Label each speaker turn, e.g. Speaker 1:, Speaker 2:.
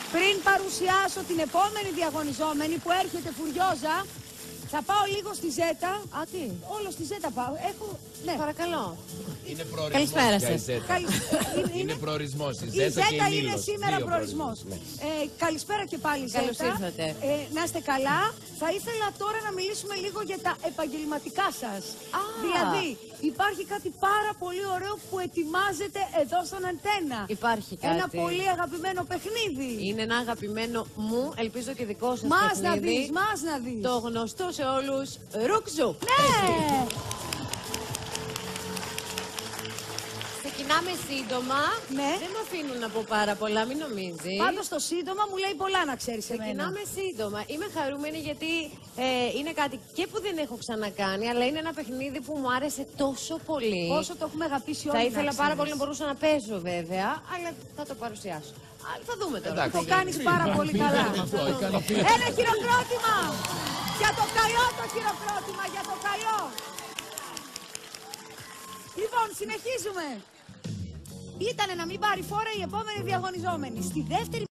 Speaker 1: Πριν παρουσιάσω την επόμενη διαγωνιζόμενη που έρχεται φουριόζα, θα πάω λίγο στη Ζέτα.
Speaker 2: Α, τι?
Speaker 1: Όλο στη Ζέτα πάω. Έχω... Ναι.
Speaker 2: Παρακαλώ.
Speaker 3: Είναι προορισμός.
Speaker 2: Καλησπέρα σας.
Speaker 3: Είναι προορισμός.
Speaker 1: Η Ζέτα είναι σήμερα προορισμός.
Speaker 3: Ναι.
Speaker 1: Καλησπέρα και πάλι, Ζέτα.
Speaker 2: Καλώς ήρθατε.
Speaker 1: Να είστε καλά. Θα ήθελα τώρα να μιλήσουμε λίγο για τα επαγγελματικά σας. Δηλαδή, υπάρχει κάτι πάρα πολύ ωραίο που ετοιμάζετε εδώ στον Αντένα.
Speaker 2: Υπάρχει κάτι.
Speaker 1: Ένα πολύ αγαπημένο παιχνίδι.
Speaker 2: Είναι ένα αγαπημένο μου, ελπίζω και δικό σας
Speaker 1: Μας
Speaker 2: παιχνίδι.
Speaker 1: να δεις, μας να δεις.
Speaker 2: Το γνωστό σε όλους, Ρουκζου.
Speaker 1: Ναι!
Speaker 2: Ξεκινάμε σύντομα.
Speaker 1: Ναι.
Speaker 2: Δεν με αφήνουν να πω πάρα πολλά, μην νομίζει.
Speaker 1: Πάντως το σύντομα μου λέει πολλά να ξέρεις εμένα.
Speaker 2: Ξεκινάμε σύντομα. Είμαι χαρούμενη γιατί είναι κάτι και που δεν έχω ξανακάνει, αλλά είναι ένα παιχνίδι που μου άρεσε τόσο πολύ.
Speaker 1: Πόσο το έχουμε αγαπήσει όλοι.
Speaker 2: Θα ήθελα πάρα πολύ να μπορούσα να παίζω βέβαια, αλλά θα το παρουσιάσω. Αλλά θα δούμε τώρα.
Speaker 1: Το κάνεις πάρα πολύ καλά. Ένα χειροκρότημα! Για το καλό το χειροκρότημα, για το καλό! Λοιπόν, συνεχίζουμε. Ήτανε να μην πάρει φόρα η επόμενη διαγωνιζόμενη. Στη δεύτερη